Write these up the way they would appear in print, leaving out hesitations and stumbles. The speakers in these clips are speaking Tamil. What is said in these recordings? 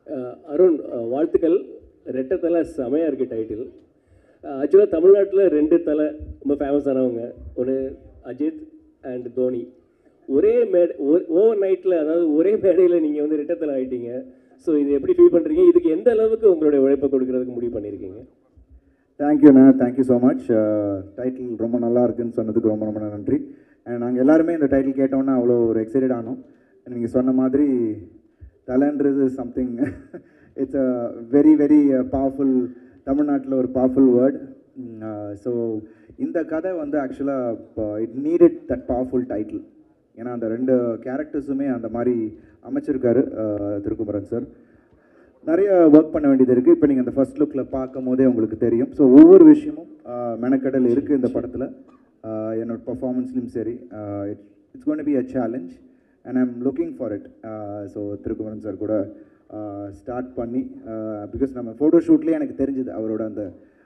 அருண், வாழ்த்துக்கள். ரெட்டை தலை செமையாக இருக்குது டைட்டில். ஆக்சுவலாக தமிழ்நாட்டில் 2 தலை ரொம்ப ஃபேமஸானவங்க. ஒன்று அஜித் அண்ட் தோனி. ஒரே ஓவர் நைட்டில், அதாவது ஒரே மேடையில் நீங்கள் வந்து ரெட்டை தலை ஆகிட்டீங்க. ஸோ இது எப்படி ஃபீல் பண்ணுறீங்க? இதுக்கு எந்த அளவுக்கு உங்களுடைய உழைப்பை கொடுக்கறதுக்கு முடிவு பண்ணியிருக்கீங்க? தேங்க்யூண்ணா, தேங்க்யூ ஸோ மச். டைட்டில் ரொம்ப நல்லா இருக்குன்னு சொன்னதுக்கு ரொம்ப ரொம்ப நன்றி. அண்ட் நாங்கள் எல்லாருமே இந்த டைட்டில் கேட்டோன்னா அவ்வளோ ஒரு எக்ஸைட்டட் ஆனோம். நீங்கள் சொன்ன மாதிரி தலைன்றது something it's a very very powerful, தமிழ்நாட்டில் ஒரு பவர்ஃபுல் வேர்ட். ஸோ இந்த கதை வந்து ஆக்சுவலாக it needed that powerful title. ஏன்னா அந்த 2 கேரக்டர்ஸுமே அந்த மாதிரி அமைச்சிருக்காரு திருக்குமரன் சார். நிறைய ஒர்க் பண்ண வேண்டியது இருக்குது. இப்போ நீங்கள் அந்த ஃபர்ஸ்ட் லுக்கில் பார்க்கும் போதே உங்களுக்கு தெரியும். ஸோ ஒவ்வொரு விஷயமும் மெனக்கடல் இருக்குது இந்த படத்தில். என்னோட பர்ஃபார்மன்ஸ்லையும் சரி, it's going to be a challenge and I am looking for it. So Thirukumaran sir கூட ஸ்டார்ட் பண்ணி, பிகாஸ் நம்ம ஃபோட்டோ ஷூட்லேயே எனக்கு தெரிஞ்சுது அவரோட அந்த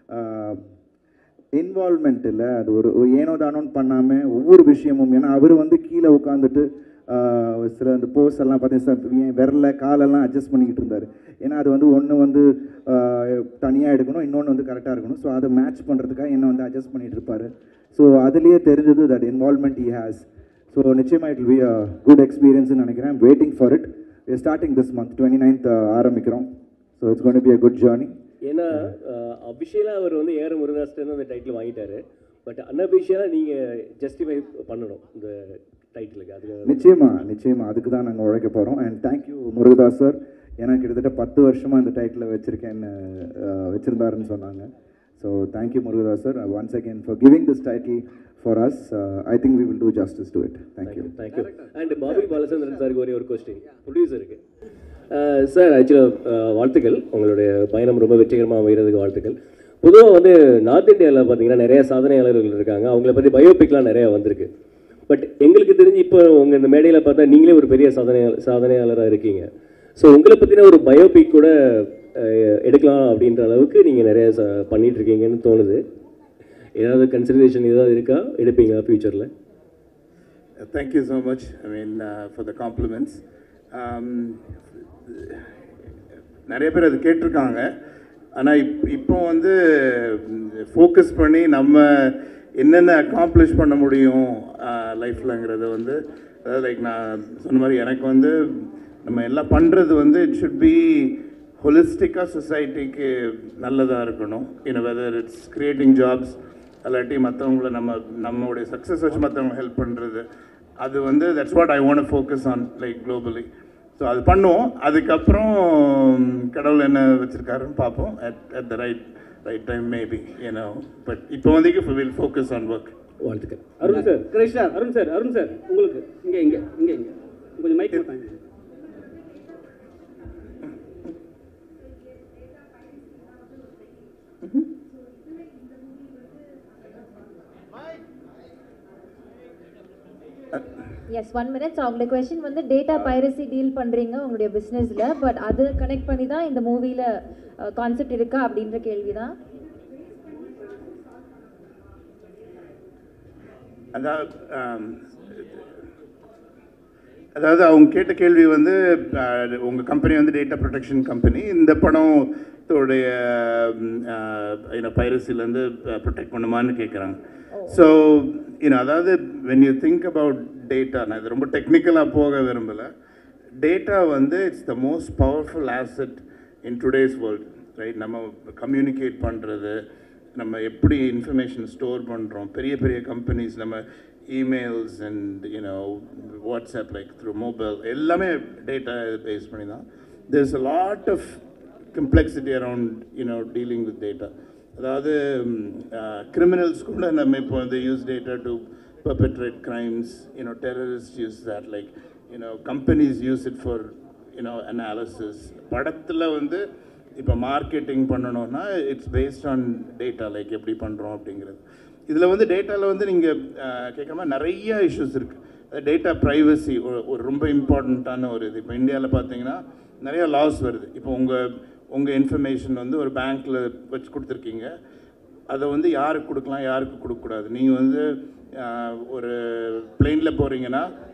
இன்வால்மெண்ட் இல்லை, அது ஒரு ஏனோ தானோன்னு பண்ணாமல் ஒவ்வொரு விஷயமும். ஏன்னா அவர் வந்து கீழே உட்காந்துட்டு சில அந்த போஸ் எல்லாம் பார்த்தீங்கன்னா என் விரல காலெல்லாம் அட்ஜஸ்ட் பண்ணிக்கிட்டு இருந்தார். ஏன்னா அது வந்து ஒன்று வந்து தனியாக எடுக்கணும், இன்னொன்று வந்து கரெக்டாக இருக்கணும். ஸோ அதை மேட்ச் பண்ணுறதுக்காக என்ன வந்து அட்ஜஸ்ட் பண்ணிகிட்டு இருப்பார். ஸோ அதுலேயே தெரிஞ்சது that involvement he has. So நிச்சயமாக it will be a good எக்ஸ்பீரியன்ஸ்னு நினைக்கிறேன். Waiting for it. Starting this month 29th ஆரம்பிக்கிறோம். So it's going to be a good journey. ஏன்னா அஃபிஷியலாக அவர் வந்து ஏஆர் முருகதாஸ்லேருந்து அந்த டைட்டில் வாங்கிட்டாரு. பட் அன்அஃபிஷியலாக நீங்கள் ஜஸ்டிஃபை பண்ணணும் இந்த டைட்டிலுக்கு. அது நிச்சயமாக அதுக்கு தான் நாங்கள் உழைக்க போகிறோம். And thank you Murugadoss sir. ஏன்னா கிட்டத்தட்ட 10 வருஷமாக இந்த டைட்டில் வச்சுருந்தாருன்னு சொன்னாங்க. So thank you Murugadoss sir once again for giving this title for us. I think we will do justice to it. Thank you. And Bobby Balachandran சாருக்கு ஒரே ஒரு கொஸ்டின், ப்ரொடியூசருக்கு. சார், ஆக்சுவலாக வாழ்த்துக்கள். உங்களுடைய பயணம் ரொம்ப வெற்றிகரமாக அமைகிறதுக்கு வாழ்த்துக்கள். பொதுவாக வந்து நார்த் இந்தியாவில் பார்த்தீங்கன்னா நிறைய சாதனையாளர்கள் இருக்காங்க. அவங்கள பற்றி பயோபிக்லாம் நிறையா வந்திருக்கு. பட் எங்களுக்கு தெரிஞ்சு இப்போ உங்கள் இந்த மேடையில் பார்த்தா நீங்களே ஒரு பெரிய சாதனையாளராக இருக்கீங்க. ஸோ உங்களை பற்றின ஒரு பயோபிக் கூட எடுக்கலாம் அப்படின்ற அளவுக்கு நீங்கள் நிறைய பண்ணிகிட்டு இருக்கீங்கன்னு தோணுது. ஏதாவது கன்சிடரேஷன் ஏதாவது இருக்கா? எடுப்பீங்களா ஃப்யூச்சரில்? Thank you so much. I mean for the compliments. நிறைய பேர் அது கேட்டிருக்காங்க. ஆனால் இப்போ வந்து ஃபோக்கஸ் பண்ணி நம்ம என்னென்ன அக்காம்ப்ளிஷ் பண்ண முடியும் லைஃப்லங்கிறத வந்து, அதாவது லைக் நான் சொன்ன மாதிரி எனக்கு வந்து நம்ம எல்லாம் பண்ணுறது வந்து இட் ஷுட் பி ஹொலிஸ்டிக்காக சொசைட்டிக்கு நல்லதாக இருக்கணும். வெதர் இட்ஸ் கிரியேட்டிங் ஜாப்ஸ், இல்லாட்டி மற்றவங்கள நம்மளுடைய சக்ஸஸ் வச்சு மற்றவங்க ஹெல்ப் பண்ணுறது, அது வந்து that's what I want to focus on like globally. So அது பண்ணுவோம். அதுக்கப்புறம் கடவுள் என்ன வச்சுருக்காருன்னு பார்ப்போம். At the right time maybe, but இப்போ வந்து வில் ஃபோக்கஸ் ஆன் ஒர்க். வாழ்த்துக்கள். அருண் சார், கிருஷ்ணா, அருண் சார் உங்களுக்கு இங்கே கொஞ்சம் மைக் கொடுத்தாங்க. Yes, 1 minute. அவங்களுடைய கொஸ்டின் வந்து டேட்டா பைரசி டீல் பண்ணுறீங்க உங்களுடைய பிஸ்னஸில், பட் அது கனெக்ட் பண்ணி தான் இந்த மூவியில் கான்செப்ட் இருக்கா அப்படின்ற கேள்வி தான். அதாவது அவங்க கேட்ட கேள்வி வந்து உங்கள் கம்பெனி வந்து டேட்டா ப்ரொடெக்ஷன் கம்பெனி, இந்த படத்தோடைய பைரசிலேருந்து ப்ரொடெக்ட் பண்ணுமான்னு கேட்குறாங்க. ஸோ அதாவது when you think about data, நான் இது ரொம்ப டெக்னிக்கலாக போக விரும்பலை. டேட்டா வந்து it's the most powerful asset in today's world, right? நம்ம கம்யூனிகேட் பண்ணுறது, நம்ம எப்படி இன்ஃபர்மேஷன் ஸ்டோர் பண்ணுறோம், பெரிய பெரிய கம்பெனிஸ் நம்ம emails and WhatsApp like through mobile எல்லாமே டேட்டா பேஸ் பண்ணி தான். There is a lot of complexity around dealing with data. அதாவது கிரிமினல்ஸ் கூட நம்ம இப்போ வந்து use data to perpetrate crimes, terrorists use that, like companies use it for analysis. படத்தில் வந்து இப்போ மார்க்கெட்டிங் பண்ணணும்னா it's based on data, like எப்படி பண்ணுறோம் அப்படிங்கிறது. இதில் வந்து டேட்டாவில் வந்து நீங்கள் கேட்குற மாதிரி நிறைய இஷ்யூஸ் இருக்குது. டேட்டா ப்ரைவசி ஒரு ரொம்ப இம்பார்ட்டண்ட்டான ஒரு இது. இப்போ இந்தியாவில் பார்த்தீங்கன்னா நிறைய லாஸ் வருது. இப்போ உங்கள் இன்ஃபர்மேஷன் வந்து ஒரு பேங்க்கில் வச்சு கொடுத்துருக்கீங்க, அதை வந்து யாருக்கு கொடுக்கலாம், யாருக்கு கொடுக்கக்கூடாது. நீங்கள் வந்து ஒரு பிளெயினில் போகிறீங்கன்னா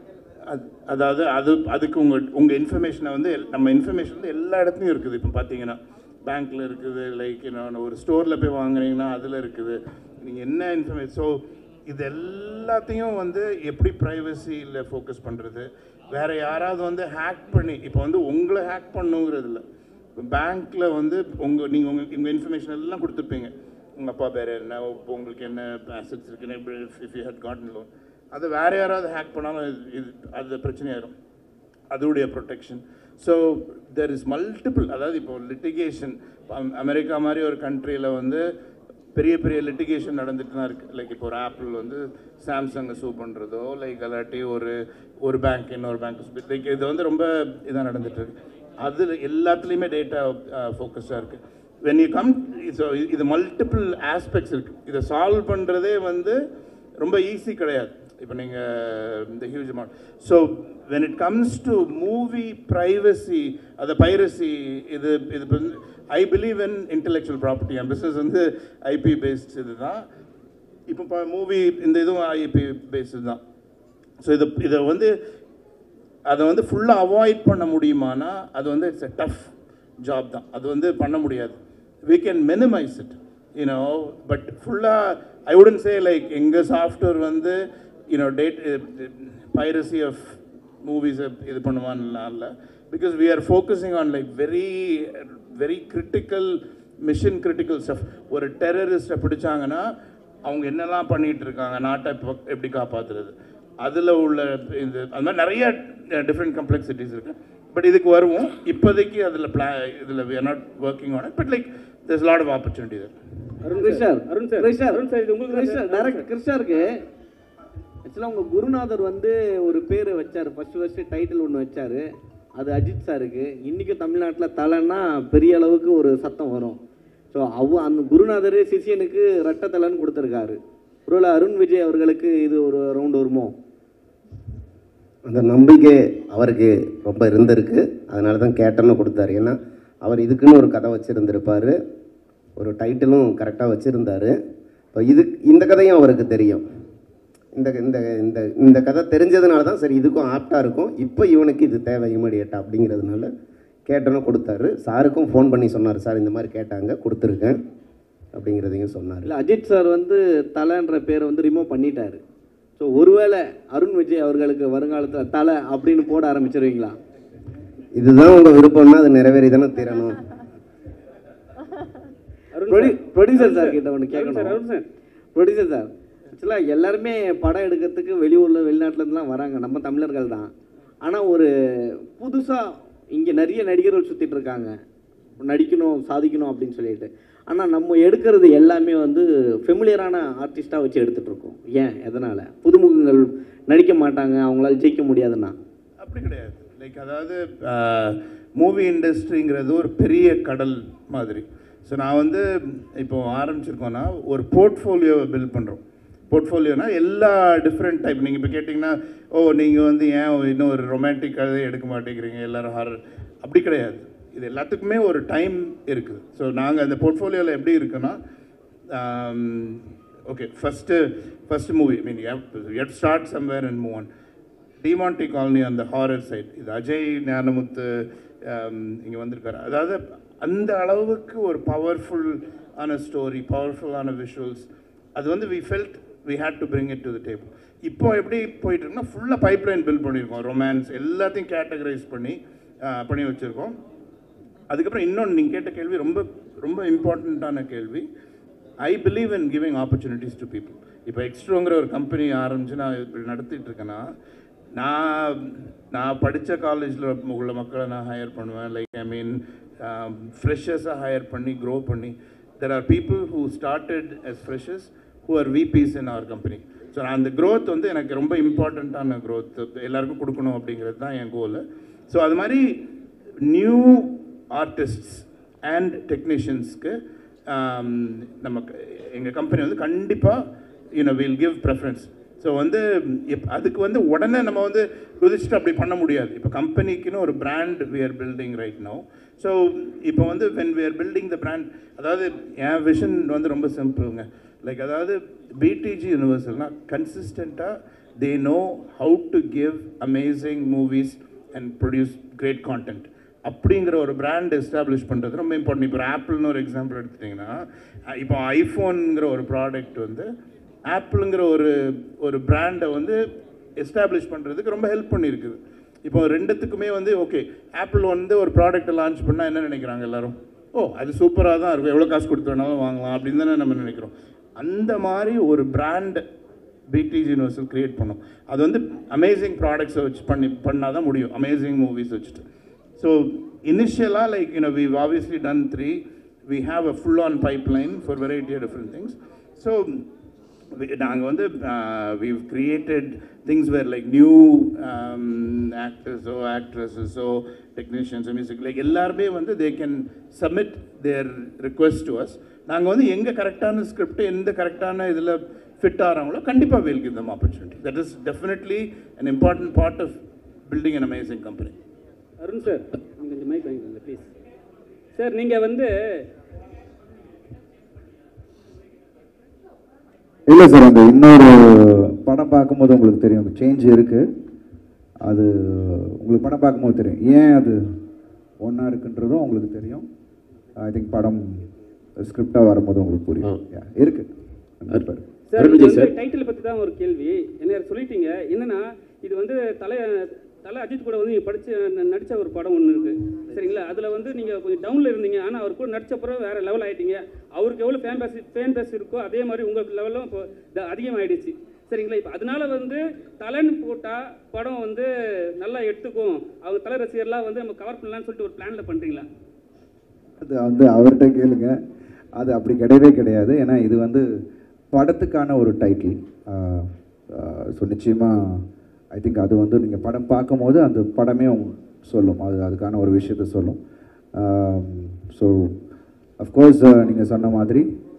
அதாவது அதுக்கு உங்கள் இன்ஃபர்மேஷனை வந்து நம்ம இன்ஃபர்மேஷன் வந்து எல்லா இடத்துலையும் இருக்குது. இப்போ பார்த்தீங்கன்னா பேங்க்கில் இருக்குது, லைக் ஒரு ஸ்டோரில் போய் வாங்குறீங்கன்னா அதில் இருக்குது. நீங்கள் என்ன இன்ஃபர்மேஷன், ஸோ இது எல்லாத்தையும் வந்து எப்படி ப்ரைவசியில் ஃபோக்கஸ் பண்ணுறது, வேறு யாராவது வந்து ஹேக் பண்ணி, இப்போ வந்து உங்களை ஹேக் பண்ணுங்கிறது இல்லை. இப்போ பேங்க்கில் வந்து நீங்கள் உங்கள் இன்ஃபர்மேஷன் எல்லாம் கொடுத்துருப்பீங்க. உங்கள் அப்பா பேர் என்ன, இப்போ உங்களுக்கு என்ன அசட்ஸ் இருக்குன்னு, if you had gotten loan, அதை வேறு யாராவது ஹேக் பண்ணாலும் இது அது பிரச்சனையாயிடும். அதோடைய protection. So there is multiple, அதாவது இப்போ லிட்டிகேஷன், அமெரிக்கா மாதிரி ஒரு கண்ட்ரியில் வந்து பெரிய பெரிய லிட்டிகேஷன் நடந்துட்டு தான் இருக்குது. லைக் இப்போ ஒரு ஆப்பிள் வந்து சாம்சங்கை சூ பண்ணுறதோ, லைக் அல்லாட்டி ஒரு பேங்க் இன்னொரு பேங்க், லைக் இது வந்து ரொம்ப இதாக நடந்துகிட்ருக்கு. அதில் எல்லாத்துலேயுமே டேட்டா ஃபோக்கஸாக இருக்குது. வென் யூ கம், ஸோ இது மல்டிபிள் ஆஸ்பெக்ட்ஸ் இருக்குது. இதை சால்வ் பண்ணுறதே வந்து ரொம்ப ஈஸி கிடையாது. இப்போ நீங்கள் இந்த huge amount. So when it comes to movie privacy, அதை பைரசி, இது I believe in intellectual property. என் பிஸ்னஸ் வந்து ஐபி பேஸ்ட் இது தான். இப்போ மூவி இந்த இதுவும் ஐபி பேஸ்டு தான். ஸோ இதை வந்து அதை வந்து ஃபுல்லாக அவாய்ட் பண்ண முடியுமானா அது வந்து இட்ஸ் எ டஃப் ஜாப் தான். அது வந்து பண்ண முடியாது. we can minimize it, but I wouldn't say like எங்க சாஃப்ட்வேர் வந்து piracy of movies இது பண்ணுவான்லாம் இல்லை. because we are focusing on like very very critical, mission critical stuff. ஒரு டெரரிஸ்ட்டை பிடிச்சாங்கன்னா அவங்க என்னெல்லாம் பண்ணிகிட்டு இருக்காங்க, நாட்டை எப்படி காப்பாற்றுறது, அதில் உள்ள இது அது மாதிரி நிறைய டிஃப்ரெண்ட் காம்ப்ளெக்சிட்டிஸ் இருக்குது. பட் இதுக்கு வருவோம். இப்போதைக்கு அதில் இதில் we are not working on it, but like there's a lot of opportunity there. கிருஷ்ணருக்கு ஆக்சுவலாக உங்கள் குருநாதர் வந்து ஒரு பேர் வச்சார், ஃபஸ்ட்டு டைட்டில் ஒன்று வச்சார். அது அஜித் சாருக்கு. இன்றைக்கும் தமிழ்நாட்டில் தலைன்னா பெரிய அளவுக்கு ஒரு சத்தம் வரும். ஸோ அந்த குருநாதர் சிஷியனுக்கு ரெட்டை தலைன்னு கொடுத்துருக்காரு. ஒருவேளை அருண் விஜய் அவர்களுக்கு இது ஒரு ரவுண்ட் வருமோ? அந்த நம்பிக்கை அவருக்கு ரொம்ப இருந்திருக்கு. அதனால தான் கேட்டன்னு கொடுத்தாரு. ஏன்னா அவர் இதுக்குன்னு ஒரு கதை வச்சுருந்துருப்பார், ஒரு டைட்டிலும் கரெக்டாக வச்சுருந்தார். இப்போ இந்த கதையும் அவருக்கு தெரியும். இந்த இந்த இந்த இந்த கதை தெரிஞ்சதுனால தான் சரி இதுக்கும் ஆப்டாக இருக்கும், இப்போ இவனுக்கு இது தேவை இமீடியட்டாக அப்படிங்கிறதுனால கேட்டோன்னு கொடுத்தாரு. சாருக்கும் ஃபோன் பண்ணி சொன்னார், சார் இந்த மாதிரி கேட்டாங்க, கொடுத்துருக்கேன் அப்படிங்கிறதையும் சொன்னார். இல்லை, அஜித் சார் வந்து தலைன்ற பேரை வந்து ரிமூவ் பண்ணிட்டார். ஸோ ஒருவேளை அருண் விஜய் அவர்களுக்கு வருங்காலத்தில் தலை அப்படின்னு போட ஆரம்பிச்சிருவீங்களா? இதுதான் உங்கள் விருப்பம்னா அது நிறைவேறி தானே தீரணும். ப்ரொடியூசர் சார் கிட்ட ஒன்று கேட்கணும். ப்ரொடியூசர் சார், ஆக்சுவலாக எல்லாருமே படம் எடுக்கிறதுக்கு வெளியூரில் வெளிநாட்டிலேருந்துலாம் வராங்க, நம்ம தமிழர்கள் தான். ஆனால் ஒரு புதுசாக இங்கே நிறைய நடிகர்கள் சுற்றிட்டு இருக்காங்க, நடிக்கணும் சாதிக்கணும் அப்படின்னு சொல்லிட்டு. ஆனால் நம்ம எடுக்கிறது எல்லாமே வந்து ஃபெமிலியரான ஆர்டிஸ்ட்டாக வச்சு எடுத்துகிட்ருக்கோம். ஏன், எதனால்? புதுமுகங்கள் நடிக்க மாட்டாங்க, அவங்களால ஜெயிக்க முடியாதுன்னா? அப்படி கிடையாது. லைக் அதாவது மூவி இண்டஸ்ட்ரிங்கிறது ஒரு பெரிய கடல் மாதிரி. ஸோ நான் வந்து இப்போது ஆரம்பிச்சிருக்கோன்னா ஒரு போர்ட்ஃபோலியோவை பில்ட் பண்ணுறோம். போர்ட்ஃபோலியோனா எல்லா டிஃப்ரெண்ட் டைப். நீங்கள் இப்போ கேட்டிங்கன்னா, நீங்கள் வந்து ஏன் இன்னும் ஒரு ரொமான்டிக் கதை எடுக்க மாட்டேங்கிறீங்க, எல்லோரும் ஹாரர், அப்படி கிடையாது. இது எல்லாத்துக்குமே ஒரு டைம் இருக்குது. ஸோ நாங்கள் அந்த போர்ட்ஃபோலியோவில் எப்படி இருக்குன்னா, okay, first movie mean you start somewhere and move on. Demonte Colony அந்த ஹாரர் சைட், இது அஜய் ஞானமுத்து இங்கே வந்திருக்காரு. அதாவது அந்த அளவுக்கு ஒரு பவர்ஃபுல்லான ஸ்டோரி, பவர்ஃபுல்லான விஷுவல்ஸ், அது வந்து we felt we had to bring it to the table. இப்போ எப்படி போயிட்டு இருக்குன்னா ஃபுல்லாக பைப்லைன் பில்ட் பண்ணியிருக்கோம். ரொமான்ஸ் எல்லாத்தையும் கேட்டகரைஸ் பண்ணி வச்சுருக்கோம். அதுக்கப்புறம் இன்னொன்று நீங்கள் கேட்ட கேள்வி ரொம்ப ரொம்ப இம்பார்ட்டண்ட்டான கேள்வி. I believe in giving opportunities to people. இப்போ எக்ஸ்ட்ரோங்கிற ஒரு கம்பெனி ஆரம்பித்து நான் இப்படி நடத்திட்டு இருக்கேன்னா, நான் படித்த காலேஜில் உள்ள மக்களை நான் ஹையர் பண்ணுவேன். லைக் ஐ மீன் ஃப்ரெஷர்ஸாக ஹையர் பண்ணி க்ரோ பண்ணி, there are people who started as freshers who are VPs in our company. ஸோ அந்த க்ரோத் வந்து எனக்கு ரொம்ப இம்பார்ட்டண்ட்டான க்ரோத் எல்லாருக்கும் கொடுக்கணும் அப்படிங்கிறது தான் என் கோல். ஸோ அது மாதிரி நியூ ஆர்டிஸ்ட்ஸ் அண்ட் டெக்னீஷியன்ஸ்க்கு நமக்கு எங்கள் கம்பெனி வந்து கண்டிப்பாக வில் கிவ் ப்ரெஃபரன்ஸ். ஸோ வந்து அதுக்கு வந்து உடனே நம்ம வந்து குதிச்சுட்டு அப்படி பண்ண முடியாது. இப்போ கம்பெனிக்குன்னு ஒரு brand we are building right now. So இப்போ வந்து when we are building the brand, அதாவது என் விஷன் வந்து ரொம்ப சிம்பிளுங்க. லைக் அதாவது பிடிஜி யூனிவர்சல்னால் கன்சிஸ்டண்ட்டாக they know how to give amazing movies and produce great content. அப்படிங்கிற ஒரு பிராண்ட் எஸ்டாப்ளிஷ் பண்ணுறது ரொம்ப இம்பார்ட்டன்ட். இப்போ ஆப்பிள்னு ஒரு எக்ஸாம்பிள் எடுத்துட்டிங்கன்னா, இப்போ ஐஃபோனுங்கிற ஒரு ப்ராடக்ட் வந்து ஆப்பிளுங்கிற ஒரு பிராண்டை வந்து எஸ்டாப்ளிஷ் பண்ணுறதுக்கு ரொம்ப ஹெல்ப் பண்ணியிருக்குது. இப்போ ரெண்டுத்துக்குமே வந்து ஓகே, ஆப்பிள் வந்து ஒரு ப்ராடக்ட்டை லான்ச் பண்ணால் என்ன நினைக்கிறாங்க எல்லாரும், ஓ அது சூப்பராக தான் இருக்கும், எவ்வளோ காசு கொடுத்து வேணாலும் வாங்கலாம் அப்படின்னு தானே நம்ம நினைக்கிறோம். அந்த மாதிரி ஒரு பிராண்ட் பிடிஜி யூனிவர்சல் க்ரியேட் பண்ணும். அது வந்து அமேசிங் ப்ராடக்ட்ஸை வச்சு பண்ணால் தான் முடியும், அமேசிங் மூவிஸ் வச்சுட்டு. ஸோ இனிஷியலாக like we've obviously done 3. We have a full-on pipeline for variety of different things. So நாங்கள் வந்து we've created things where like new actors or actresses or technicians or music, like எல்லாருமே வந்து they can submit their request to us. நாங்கள் வந்து எங்கே கரெக்டான ஸ்கிரிப்ட் எந்த கரெக்டான இதில் ஃபிட் ஆகிறாங்களோ கண்டிப்பாக we'll give them opportunity. That is definitely an important part of building an amazing company. Arun sir, கொஞ்சம் மைக் வாங்கிக்கோங்க ப்ளீஸ். சார் நீங்கள் வந்து இல்லை சார், அந்த இன்னொரு படம் பார்க்கும்போது உங்களுக்கு தெரியும் சேஞ்ச் இருக்குது. அது உங்களுக்கு படம் பார்க்கும்போது தெரியும் ஏன் அது ஒன்றா இருக்குன்றதும் உங்களுக்கு தெரியும். ஐ திங்க் படம் ஸ்கிரிப்டாக வரும்போது உங்களுக்கு புரியும். இருக்குது சார், இது வந்து டைட்டில் பற்றி தான் ஒரு கேள்வி. என்ன சொல்லிட்டீங்க, என்னன்னா இது வந்து தலை அஜித் கூட வந்து நீங்கள் நடித்த ஒரு படம் ஒன்று இருக்குது சரிங்களா. அதில் வந்து நீங்கள் கொஞ்சம் டவுனில் இருந்தீங்க, ஆனால் அவர் கூட நடித்த பிறகு வேறு லெவல் ஆகிட்டீங்க. அவருக்கு எவ்வளோ ஃபேன் பேஸ் இருக்கோ அதே மாதிரி உங்கள் லெவலும் இப்போ அதிகமாகிடுச்சு சரிங்களா. இப்போ அதனால வந்து தலைன்னு போட்டால் படம் வந்து நல்லா எடுத்துக்கும், அவங்க தலை ரசிகர்லாம் வந்து நம்ம கவர் பண்ணலான்னு சொல்லிட்டு ஒரு பிளானில் பண்ணுறீங்களா? அது வந்து அவர்கிட்ட கேளுங்க. அது அப்படி கிடையவே கிடையாது. ஏன்னா இது வந்து படத்துக்கான ஒரு டைட்டில். ஸோ நிச்சயமாக ஐ திங்க் அது வந்து நீங்கள் படம் பார்க்கும்போது அந்த படமே சொல்லும், அதுக்கான ஒரு விஷயத்த சொல்லும். ஸோ அஃப்கோர்ஸ் நீங்கள் சொன்ன மாதிரி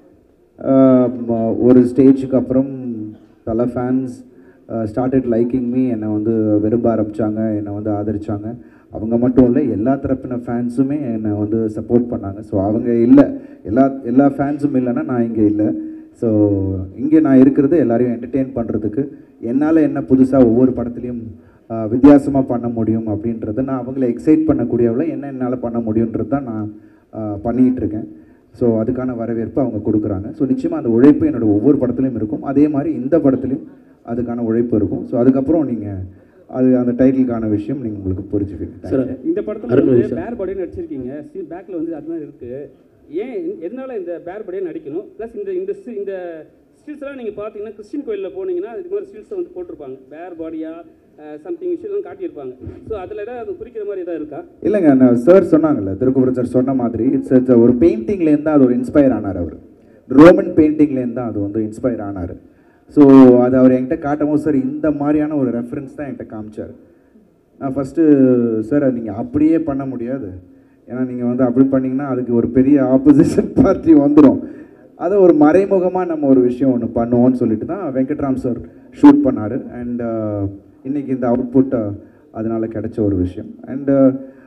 ஒரு ஸ்டேஜுக்கு அப்புறம் தலை ஃபேன்ஸ் ஸ்டார்டட் லைக்கிங் மீ, என்னை வந்து விரும்ப ஆரம்பித்தாங்க, என்னை வந்து ஆதரித்தாங்க. அவங்க மட்டும் இல்லை, எல்லா தரப்பின ஃபேன்ஸுமே என்னை வந்து சப்போர்ட் பண்ணாங்க. ஸோ அவங்க இல்லை, எல்லா ஃபேன்ஸும் இல்லைன்னா நான் இங்கே இல்லை. ஸோ இங்கே நான் இருக்கிறது எல்லாரையும் என்டர்டெயின் பண்ணுறதுக்கு, என்னால் என்ன புதுசாக ஒவ்வொரு படத்துலையும் வித்தியாசமாக பண்ண முடியும் அப்படின்றத நான் அவங்கள எக்ஸைட் பண்ணக்கூடியவளை என்ன என்னால் பண்ண முடியுன்றது தான் நான் பண்ணிகிட்ருக்கேன். ஸோ அதுக்கான வரவேற்பு அவங்க கொடுக்குறாங்க. ஸோ நிச்சயமாக அந்த உழைப்பு என்னோடய ஒவ்வொரு படத்துலையும் இருக்கும். அதே மாதிரி இந்த படத்துலையும் அதுக்கான உழைப்பு இருக்கும். ஸோ அதுக்கப்புறம் நீங்கள் அந்த டைட்டிலுக்கான விஷயம் நீங்கள் உங்களுக்கு புரிஞ்சுப்பீங்க. இந்த படத்தில் பேர் பாடியை நடிச்சிருக்கீங்க, பேக்கில் வந்து அது மாதிரி இருக்குது. ஏன் எதனால் இந்த பேர் பாடியை நடிக்கணும்? ப்ளஸ் இந்த ஸ்டில்ஸ்லாம் நீங்கள் பார்த்தீங்கன்னா கிறிஸ்டின் கோயிலில் போனீங்கன்னா இது மாதிரி ஸ்டில்ஸை வந்து போட்டிருப்பாங்க, பேர் பாடியாக சம்திங் விஷயம்லாம் காட்டியிருப்பாங்க. ஸோ அதில் ஏதாவது அது குறிக்கிற மாதிரி எதாவது இருக்கா? இல்லைங்க, நான் சார் சொன்னாங்கல்ல, திருக்குறள் சார் சொன்ன மாதிரி இட்ஸ் ஒரு பெயிண்டிங்லேருந்து தான் அது ஒரு இன்ஸ்பயர் ஆனார். அவர் ரோமன் பெயிண்டிங்லேருந்து தான் அது வந்து இன்ஸ்பயர் ஆனார். ஸோ அது அவர் என்கிட்ட காட்டும் போது சார் இந்த மாதிரியான ஒரு ரெஃபரன்ஸ் தான் என்கிட்ட காமிச்சார். நான் ஃபஸ்ட்டு சார் நீங்கள் அப்படியே பண்ண முடியாது, ஏன்னா நீங்கள் வந்து அப்படி பண்ணிங்கன்னா அதுக்கு ஒரு பெரிய ஆப்போசிஷன் பார்ட்டி வந்துடும், அதை ஒரு மறைமுகமாக நம்ம ஒரு விஷயம் ஒன்று பண்ணுவோம்னு சொல்லிட்டு தான் வெங்கட்ராம் சார் ஷூட் பண்ணார். அண்ட் இன்றைக்கி இந்த அவுட்புட் அதனால் கிடைச்ச ஒரு விஷயம். அண்டு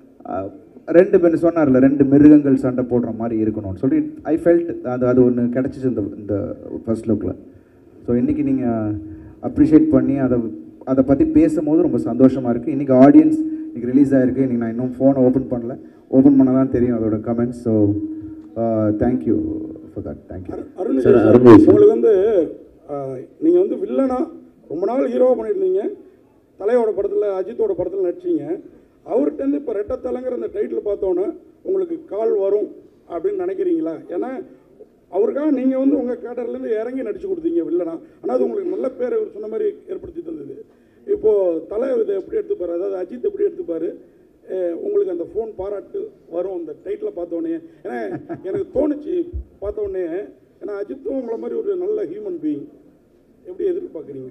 ரெண்டு பேர் சொன்னார்ல, ரெண்டு மிருகங்கள் சண்டை போடுற மாதிரி இருக்கணும்னு சொல்லி ஐ ஃபெல்ட் அது ஒன்று கிடச்சிச்சு இந்த ஃபர்ஸ்ட் லுக்கில். ஸோ இன்றைக்கி நீங்கள் அப்ரிஷியேட் பண்ணி அதை பற்றி பேசும்போது ரொம்ப சந்தோஷமாக இருக்குது. இன்றைக்கி ஆடியன்ஸ் இன்றைக்கி ரிலீஸ் ஆகிருக்கு. இன்றைக்கி நான் இன்னும் ஃபோனை ஓப்பன் பண்ணல, ஓப்பன் பண்ண தான் தெரியும் அதோட comments. So thank you for that. Thank you. Arun உங்களுக்கு வந்து நீங்கள் வந்து வில்லனா ரொம்ப நாள் ஹீரோவாக பண்ணியிருந்தீங்க, தலையோட படத்தில் அஜித்தோட படத்தில் நடிச்சிங்க. அவர்கிட்டருந்து இப்போ ரெட்டத்தலைங்கிற அந்த டைட்டில் பார்த்தோன்னே உங்களுக்கு கால் வரும் அப்படின்னு நினைக்கிறீங்களா? ஏன்னா அவருக்காக நீங்கள் வந்து உங்கள் கேட்டர்லேருந்து இறங்கி நடிச்சு கொடுத்தீங்க வில்லனா, ஆனால் அது உங்களுக்கு நல்ல பேர் அவர் சொன்ன மாதிரி ஏற்படுத்தி தந்தது. இப்போது தலை இதை எப்படி எடுத்துப்பார், அதாவது அஜித் எப்படி எடுத்துப்பார், உங்களுக்கு அந்த ஃபோன் பாராட்டு வரும் அந்த டைட்டில் பார்த்தோன்னே? ஏன்னா எனக்கு தோணுச்சு பார்த்தோன்னே, ஏன்னா அஜித்தும் உங்களை மாதிரி ஒரு நல்ல ஹியூமன் பீயிங், எப்படி எதிர்பார்க்குறீங்க?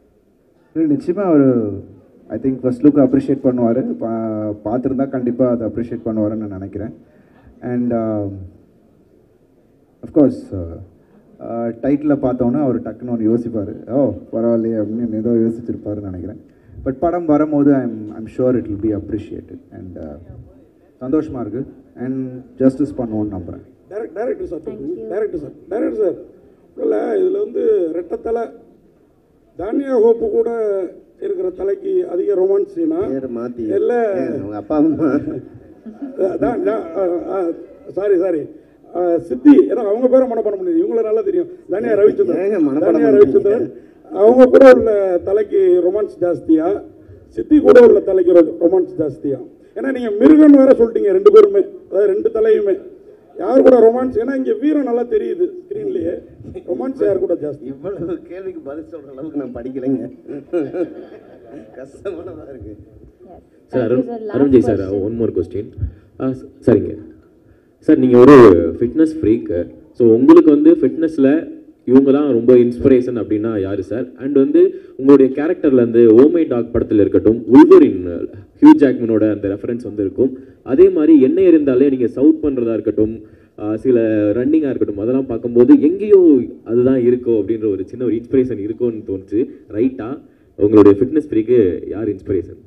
நிச்சயமாக அவர் I think first look appreciate பண்ணுவார், பார்த்துருந்தா கண்டிப்பாக அதை அப்ரிஷியேட் பண்ணுவாருன்னு நான் நினைக்கிறேன். அண்ட் அஃப்கோர்ஸ் டைட்டில் பார்த்தோன்னே அவர் டக்குன்னு ஒன்று யோசிப்பார், ஓ பரவாயில்லையே அப்படின்னு ஏதோ யோசிச்சிருப்பாருன்னு நினைக்கிறேன். பட் படம் வரும்போது I'm sure it will be appreciated. And சந்தோஷமாக இருக்குது அண்ட் ஜஸ்டிஸ் பண்ணுவோன்னு நம்புகிறேன். டைரக்டர் சார் இல்லை இதில் வந்து ரெட்டத்தலை தானியா ஹோப்பு கூட இருக்கிற தலைக்கு அதிக ரொமான்ஸ் சீனா பேர் மாற்றி இல்லை அவங்க அப்பா அம்மா சாரி சித்தி, ஏன்னா அவங்க பேரை மனப்பாடம் பண்ணி இவங்கள நல்லா தெரியும். தானியா ரவிச்சந்திரன் அவங்க கூட உள்ள தலைக்கு ரொமான்ஸ் ஜாஸ்தியா, சித்தி கூட உள்ள தலைக்கு ரொமான்ஸ் ஜாஸ்தியா? ஏன்னா நீங்கள் மிருகன் வேற சொல்லிட்டீங்க ரெண்டு பேருமே, அதாவது ரெண்டு தலையுமே. யார் கூட ரொமான்ஸ்? ஏன்னா இங்கே வீரம் நல்லா தெரியுது ஸ்க்ரீன்லேயே. ரொமான்ஸ் யார் கூட ஜாஸ்தி? இவ்வளவு கேள்விக்கு பதில் சொல்கிற அளவுக்கு நான் படிக்கலைங்க, கஷ்டமானதாக இருக்கு. Sir Arunji sir, one more question. சரிங்க சார், நீங்கள் ஒரு ஃபிட்னஸ் ஃப்ரீக்கு. ஸோ உங்களுக்கு வந்து ஃபிட்னஸில் இவங்க தான் ரொம்ப இன்ஸ்பிரேஷன் அப்படின்னா யார் சார்? அண்ட் வந்து உங்களுடைய கேரக்டர்லேருந்து ஓமை டாக் படத்தில் இருக்கட்டும், உல்வரின் ஹியூ ஜாக்மனோட அந்த ரெஃபரன்ஸ் வந்து இருக்கும். அதே மாதிரி என்ன இருந்தாலே நீங்கள் சவுட் பண்ணுறதா இருக்கட்டும், சில ரன்னிங்காக இருக்கட்டும், அதெல்லாம் பார்க்கும்போது எங்கேயோ அதுதான் இருக்கோ அப்படின்ற ஒரு சின்ன ஒரு இன்ஸ்பிரேஷன் இருக்கும்னு தோணுச்சு. ரைட்டாக உங்களுடைய ஃபிட்னஸ் ஃப்ரீக்கு யார் இன்ஸ்பிரேஷன்?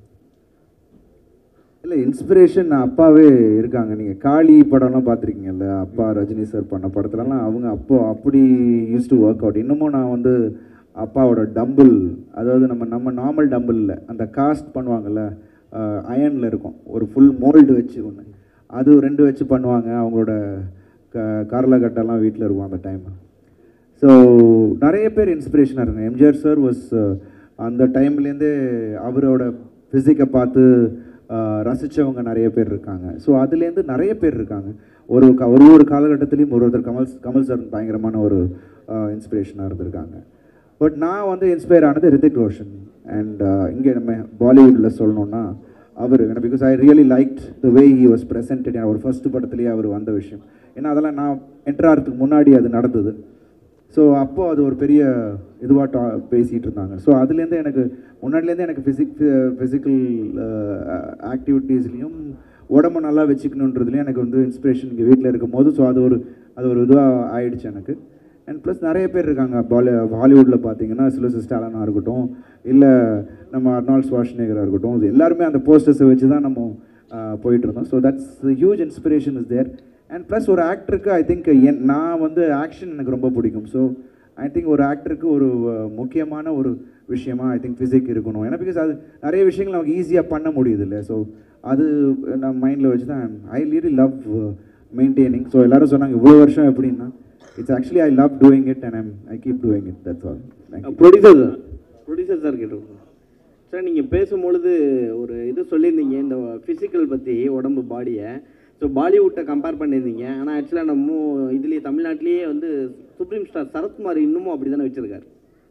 இல்லை, இன்ஸ்பிரேஷன் அப்பாவே இருக்காங்க. நீங்கள் காளி படம்லாம் பார்த்துருக்கீங்கல்ல, அப்பா ரஜினி சார் பண்ண படத்துலலாம் அவங்க அப்படி யூஸ் டு ஒர்க் அவுட். இன்னமும் நான் வந்து அப்பாவோட டம்பிள், அதாவது நம்ம நார்மல் டம்பிள் இல்லை, அந்த காஸ்ட் பண்ணுவாங்கள்ல, அயனில் இருக்கும், ஒரு ஃபுல் மோல்டு வச்சு ஒன்று, அது 2 வச்சு பண்ணுவாங்க. அவங்களோட கார்லகட்டெல்லாம் வீட்டில் இருக்கும் அந்த டைம். ஸோ நிறைய பேர் இன்ஸ்பிரேஷனாக இருக்காங்க. எம்ஜிஆர் சார் வாஸ் அந்த டைம்லேருந்தே அவரோட ஃபிசிக்கை பார்த்து ரசித்தவங்க நிறைய பேர் இருக்காங்க. ஸோ அதுலேருந்து நிறைய பேர் இருக்காங்க. ஒரு காலகட்டத்திலையும் ஒருத்தர் கமல் சார் பயங்கரமான ஒரு இன்ஸ்பிரேஷனாக இருந்திருக்காங்க. பட் நான் வந்து இன்ஸ்பயர் ஆனது ரித்திக் ரோஷன். அண்ட் இங்கே நம்ம பாலிவுட்டில் சொல்லணுன்னா அவர், because I really liked the way he was presented. ஒரு ஃபர்ஸ்ட் படத்துலேயே அவர் வந்த விஷயம், ஏன்னா அதெல்லாம் நான் என்ட்ராகிறதுக்கு முன்னாடி அது நடந்தது. ஸோ அப்போது அது ஒரு பெரிய இதுவாக பேசிகிட்டு இருந்தாங்க. ஸோ அதுலேருந்து எனக்கு முன்னாடிலேருந்து எனக்கு ஃபிசிக்கல் ஆக்டிவிட்டீஸ்லேயும் உடம்பு நல்லா வச்சுக்கணுன்றதுலேயும் எனக்கு வந்து இன்ஸ்பிரேஷன் இங்கே வீட்டில் இருக்கும் போது. ஸோ அது ஒரு இதுவாக ஆயிடுச்சு எனக்கு. அண்ட் ப்ளஸ் நிறைய பேர் இருக்காங்க ஹாலிவுட்டில் பார்த்தீங்கன்னா, சிலோசிஸ் ஸ்டாலனாக இருக்கட்டும், இல்லை நம்ம அர்னால்ட் ஸ்வாஷ்நேகராக இருக்கட்டும், எல்லாருமே அந்த போஸ்டர்ஸை வச்சு தான் நம்ம போயிட்டு இருந்தோம். So that's huge inspiration is there. And plus ஒரு ஆக்டருக்கு ஐ திங்க் நான் வந்து ஆக்ஷன் எனக்கு ரொம்ப பிடிக்கும். ஸோ ஐ திங்க் ஒரு ஆக்டருக்கு ஒரு முக்கியமான ஒரு விஷயமா ஐ திங்க் ஃபிசிக் இருக்கணும். ஏன்னா பிகாஸ் அது நிறைய விஷயங்கள் நமக்கு ஈஸியாக பண்ண முடியுது இல்லை. ஸோ அது நான் மைண்டில் வச்சு தான் I really love maintaining. So எல்லோரும் சொன்னாங்க இவ்வளோ வருஷம் எப்படின்னா, it's actually I love doing it and I keep doing it. That's all. Producer sir கேட்டிருக்கோம் சார். நீங்கள் பேசும்பொழுது ஒரு இது சொல்லியிருந்தீங்க இந்த ஃபிசிக்கல் பற்றி, உடம்பு பாடியை. ஸோ பாலிவுட்டை கம்பேர் பண்ணியிருந்தீங்க. ஆனால் ஆக்சுவலாக நம்ம இதுலேயே தமிழ்நாட்டிலேயே வந்து சுப்ரீம் ஸ்டார் சரத்குமார் இன்னமும் அப்படி தானே வச்சுருக்காரு.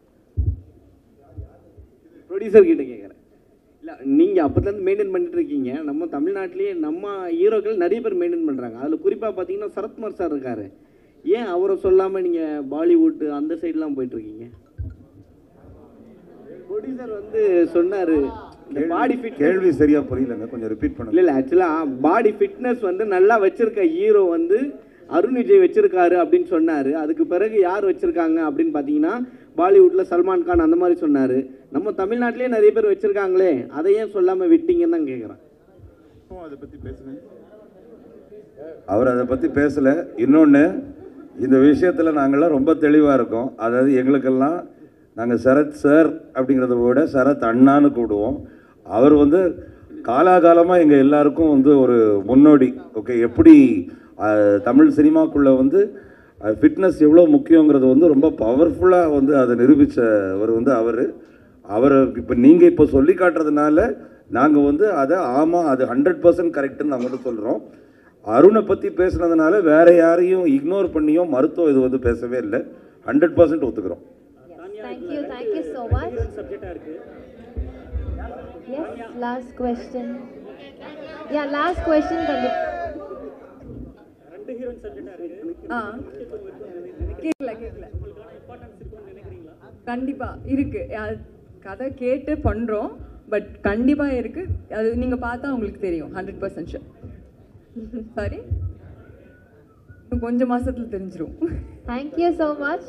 ப்ரொடியூசர் கிட்ட கேட்குறேன். இல்லை, நீங்கள் அப்போதுலேருந்து மெயின்டைன் பண்ணிட்டு இருக்கீங்க. நம்ம தமிழ்நாட்டிலேயே நம்ம ஹீரோக்கள் நிறைய பேர் மெயின்டைன் பண்ணுறாங்க. அதில் குறிப்பாக பார்த்தீங்கன்னா சரத்குமார் சார் இருக்கார். ஏன் அவரை சொல்லாமல் நீங்கள் பாலிவுட் அந்த சைட்லாம் போயிட்டுருக்கீங்க? ப்ரொடியூசர் வந்து சொன்னார், பாடி ஃபிட். கேள்வி சரியா புரியலங்க, கொஞ்சம் ரிப்பீட் பண்ணுங்க. இல்லை ஆக்சுவலாக பாடி ஃபிட்னஸ் வந்து நல்லா வச்சிருக்க ஹீரோ வந்து அருண் விஜய் வச்சிருக்காரு அப்படின்னு சொன்னார். அதுக்கு பிறகு யார் வச்சிருக்காங்க அப்படின்னு பார்த்தீங்கன்னா பாலிவுட்டில் சல்மான் கான் அந்த மாதிரி சொன்னார். நம்ம தமிழ்நாட்டிலே நிறைய பேர் வச்சிருக்காங்களே, அதை ஏன் சொல்லாமல் விட்டீங்கன்னு தான் கேட்குறேன். அதை பற்றி பேசுங்க. அவர் அதை பற்றி பேசலை. இன்னொன்று, இந்த விஷயத்தில் நாங்கள்லாம் ரொம்ப தெளிவாக இருக்கோம். அதாவது எங்களுக்கெல்லாம் நாங்கள் சரத் சார் அப்படிங்கிறத விட சரத் அண்ணான்னு கூடுவோம். அவர் வந்து காலாகாலமாக எங்கள் எல்லாருக்கும் வந்து ஒரு முன்னோடி. ஓகே, எப்படி தமிழ் சினிமாக்குள்ளே வந்து ஃபிட்னஸ் எவ்வளோ முக்கியங்கிறது வந்து ரொம்ப பவர்ஃபுல்லாக வந்து அதை நிரூபித்தவர் வந்து அவர் இப்போ நீங்கள் இப்போ சொல்லி காட்டுறதுனால நாங்கள் வந்து அதை ஆமாம் அது 100% கரெக்டுன்னு நாங்கள் வந்து சொல்கிறோம். அருணை பற்றி பேசுனதுனால வேற யாரையும் இக்னோர் பண்ணியோ மருத்துவம் இது வந்து பேசவே இல்லை. 100% ஒத்துக்கிறோம். Thank you so much. Yes, last question. Yeah, last question. கேட்கல கண்டிப்பா இருக்கு. கதை கேட்டு பண்றோம், பட் கண்டிப்பா இருக்கு. அது நீங்க பார்த்தா உங்களுக்கு தெரியும். 100% ஷூர். சாரி, கொஞ்சம் மாசத்துல தெரிஞ்சிரும். Thank you so much.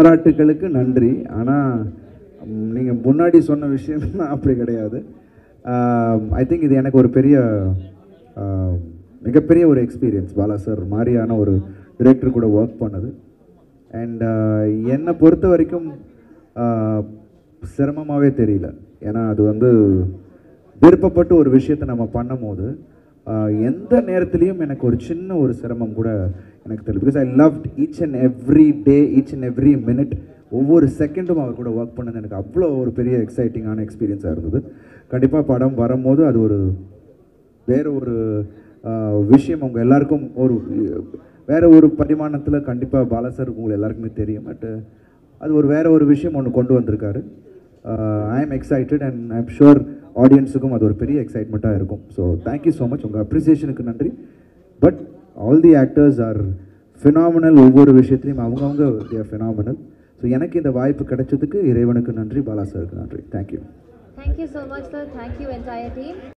பாராட்டுகளுக்கு நன்றி. ஆனால் நீங்கள் முன்னாடி சொன்ன விஷயம்லாம் அப்படி கிடையாது. ஐ திங்க் இது எனக்கு ஒரு பெரிய மிகப்பெரிய ஒரு எக்ஸ்பீரியன்ஸ், பாலா சார் மாதிரியான ஒரு டிரெக்டர் கூட ஒர்க் பண்ணது. அண்ட் என்னை பொறுத்த வரைக்கும் சிரமமாகவே தெரியல. ஏன்னா அது வந்து விருப்பப்பட்டு ஒரு விஷயத்தை நம்ம பண்ணும் போது எந்த நேரத்துலையும் எனக்கு ஒரு சின்ன ஒரு சிரமம் கூட எனக்கு தெரியல. Because I loved each and every day, each and every minute, ஒவ்வொரு செகண்டும் அவர் கூட ஒர்க் பண்ணது எனக்கு அவ்வளோ ஒரு பெரிய எக்ஸைட்டிங்கான எக்ஸ்பீரியன்ஸாக இருந்தது. கண்டிப்பாக படம் வரும்போது அது ஒரு வேறு ஒரு விஷயம் அவங்க எல்லாருக்கும் ஒரு வேறு ஒரு பரிமாணத்தில் கண்டிப்பாக பாலா சார் உங்களுக்கு எல்லாருக்குமே தெரியும். பட் அது ஒரு வேறு ஒரு விஷயம் ஒன்று கொண்டு வந்திருக்காரு. I am excited and I am sure ஆடியன்ஸுக்கும் அது ஒரு பெரிய எக்ஸைட்மெண்ட்டாக இருக்கும். ஸோ தேங்க்யூ ஸோ மச், உங்கள் அப்ரிசியேஷனுக்கு நன்றி. But all the actors are phenomenal. ஒவ்வொரு விஷயத்துலையும் அவங்கவுங்க தே ஆர் ஃபினாமினல். ஸோ எனக்கு இந்த வாய்ப்பு கிடைச்சதுக்கு இறைவனுக்கு நன்றி, பாலா சாருக்கு நன்றி. Thank you. Thank you so much, sir. Thank you, entire team.